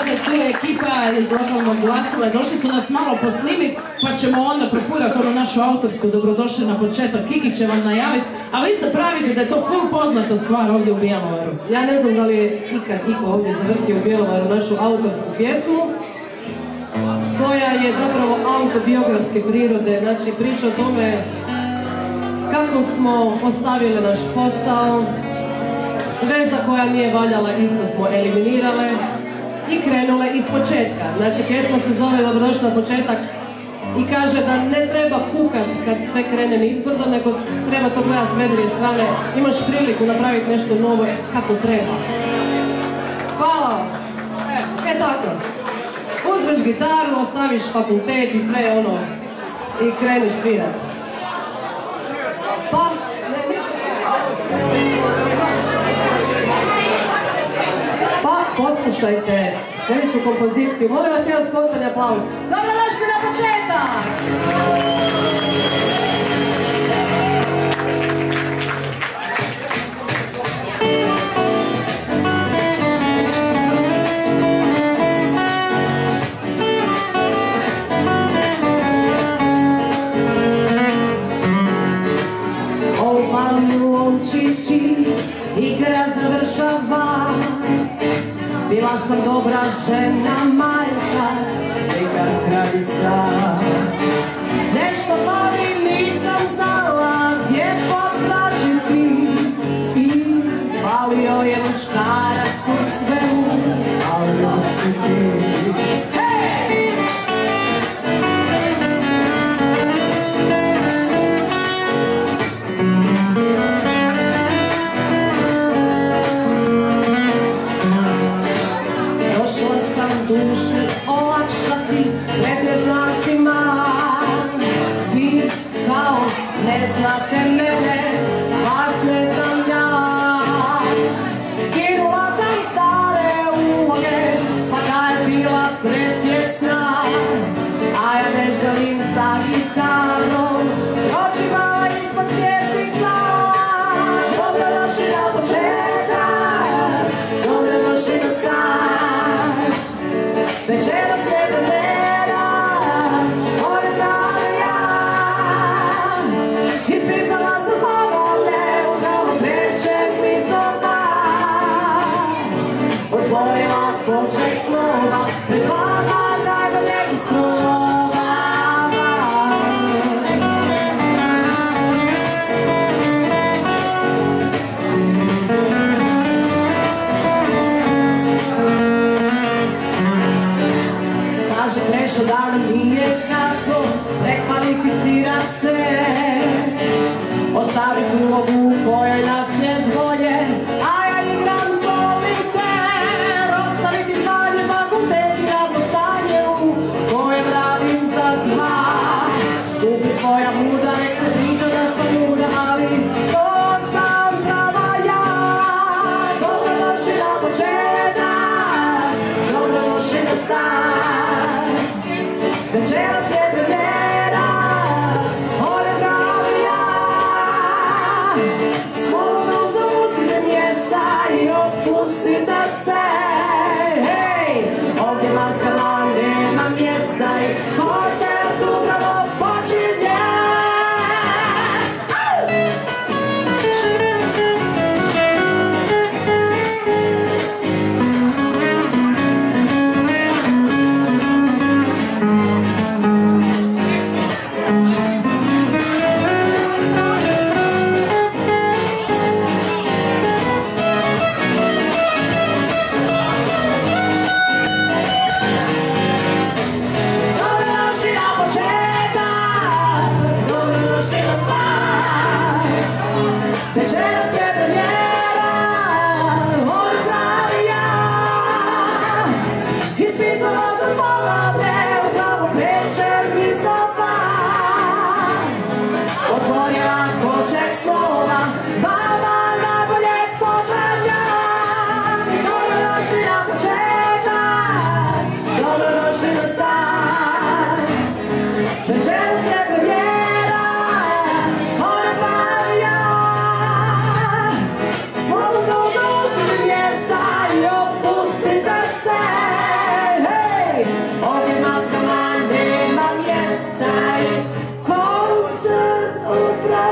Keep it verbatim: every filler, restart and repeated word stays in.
sada tu je ekipa iz lokalnog glasila, došli su nas malo poslimit, pa ćemo onda propurati ono našu autorsku dobrodošli na početak. Kiki će vam najaviti, a vi se pravite da je to full poznata stvar ovdje u Bjelovaru. Ja ne znam da li je ikad iko ovdje zavrtio u Bjelovaru našu autorsku pjesmu, koja je zapravo autobiografske prirode, znači priča o tome kako smo ostavili naš posao, veza koja nije valjala isto smo eliminirale i krenule iz početka. Znači pjesma se zove Dobrodošli na početak i kaže da ne treba kukat kad sve krene nizbrdo, nego treba to gledati s vedrije strane. Imaš priliku napraviti nešto novo kako treba. Hvala! E tako. Uzmeš gitaru, ostaviš fakultet i sve ono i kreniš svirat. Pa... Pa poslušajte sljedeću kompoziciju. Molim vas jedan spontani aplauz. Dobrodošli na početak! Igra završava, bila sam dobra žena, majka, nikad kraljica. Nešto fali, nisam znala gdje potražiti i falio je muškarac u svemu, ali nosi ti. Dušu olakšati pred neznacima, vi kao ne znate mene, vas ne znam ja. Skinula sam stare uloge, svaka je bila pretjesna, a ja ne želim sa gitarom, očima ispod svjestica. Dobrodošli na početak, dobrodošli na start. Večera se vremena, moje prave ja. Ispisala sam poglavlje, upravo krećem mi zora. Otvorila poček snova, pred vama najbolje isprobava. Krešo da nije kasno, prekvalificira se, ostaviti ulogu kojoj nas je dvoje, a ja igram soliter, ostaviti zvanje fakultet i radno pravi